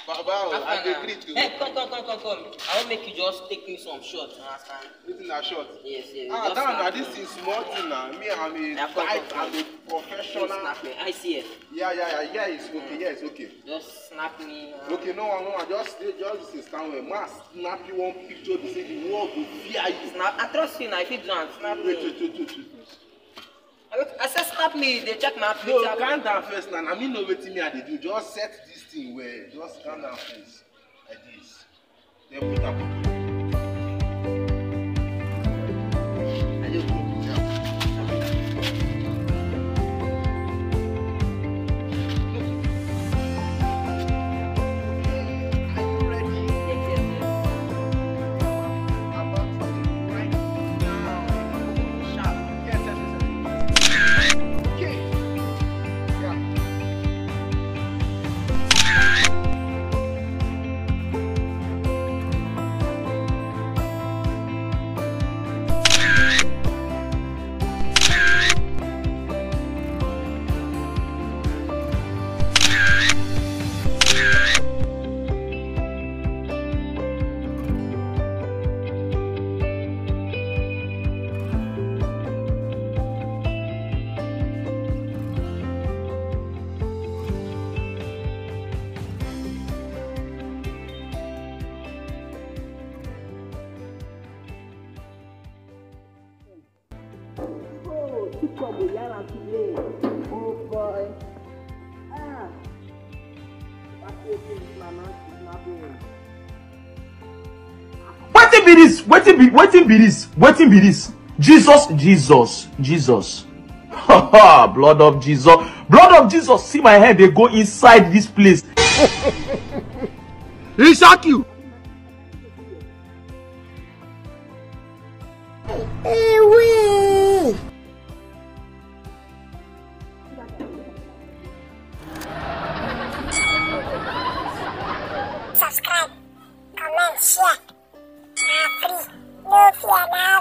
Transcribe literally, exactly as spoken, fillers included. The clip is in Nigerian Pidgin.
Baba, I agree to. Hey, come, come, come, come, come. I will make you just take me some shots, understand? This is a shot. Yes, yes. Ah, damn, now this is small thing now. Me, I'm a Yeah, come, fight, come, I'm a professional. Just snap me. I see it. Yeah, yeah, yeah, yeah, it's okay, yeah, it's okay. Just snap me. Uh, Okay, no, no, I just, just this stand where man snap you one picture to say the world will fear you. Snap. I trust you now. If you don't, snap me. Wait, wait, wait, wait, wait. I said snap me. They check my No, picture. calm down first now. I mean, no waiting me I dey do. Just set this thing where, just calm down first. Like this. Then put up. Are you okay? Oh boy. Ah. Wetin be this? Wetin be wetin be this? Wetin be this? Jesus, Jesus, Jesus. Blood of Jesus. Blood of Jesus. See my head, they go inside this place. He shock you. Subscribe, comment, share. Nah, free. No fear now.